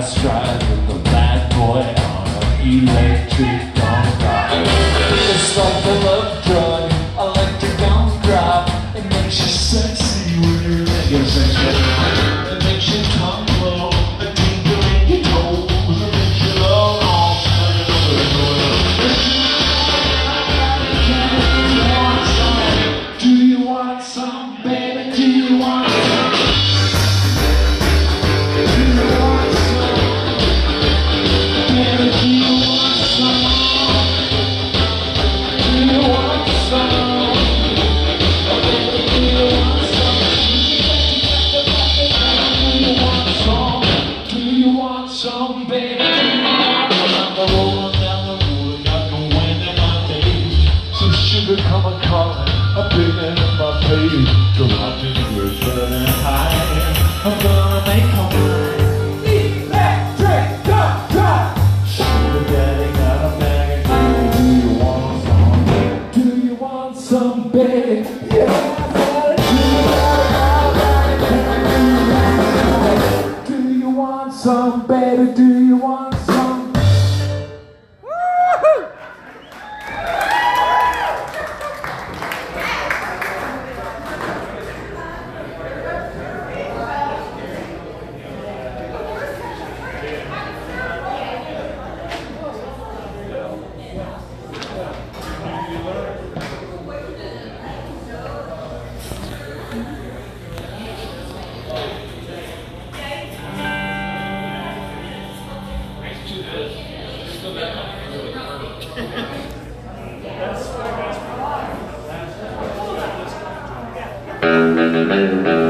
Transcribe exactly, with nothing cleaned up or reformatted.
test drive with the bad boy on an electric tonk. It's like a love drug, electric tonk drop. It makes you sexy when you're in it. It makes you tongue blow, a tingle in your toes. It makes you love all. Do you want some, baby? Do you want some? Do you want some? Baby, do you want some? Do you want some? Baby, do you want some? Do you want some? Do you want some, baby? I'm the rolling down the road, got no wind in my days. So sugar come a calling, I'm picking up my page. The rockin' good burning high, I'm gonna make a mine. Electric tonk drop. Sugar daddy got a bag of do you want some? Do you want some, baby? Yeah. Do you want some, baby? Do you want some? Woo-hoo! That's